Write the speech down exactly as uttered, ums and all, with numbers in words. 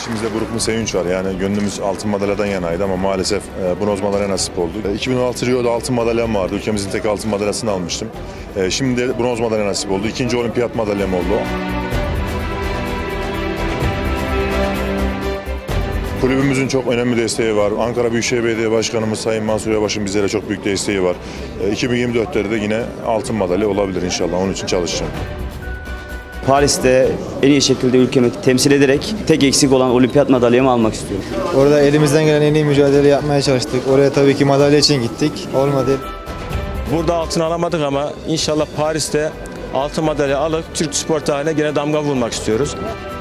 İçimizde buruk bir sevinç var. Yani gönlümüz altın madalyadan yanaydı ama maalesef bronz madalya nasip oldu. iki bin on altı Rio'da altın madalyam vardı. Ülkemizin tek altın madalyasını almıştım. Şimdi de bronz madalya nasip oldu. İkinci olimpiyat madalyam oldu. Kulübümüzün çok önemli desteği var. Ankara Büyükşehir Belediye Başkanımız Sayın Mansur Yavaş'ın bizlere çok büyük desteği var. iki bin yirmi dörtte de yine altın madalya olabilir inşallah. Onun için çalışacağım. Paris'te en iyi şekilde ülkemi temsil ederek tek eksik olan olimpiyat madalyamı almak istiyorum. Orada elimizden gelen en iyi mücadele yapmaya çalıştık. Oraya tabii ki madalya için gittik. Olmadı. Burada altın alamadık ama inşallah Paris'te altın madalya alıp Türk spor tarihine gene damga vurmak istiyoruz.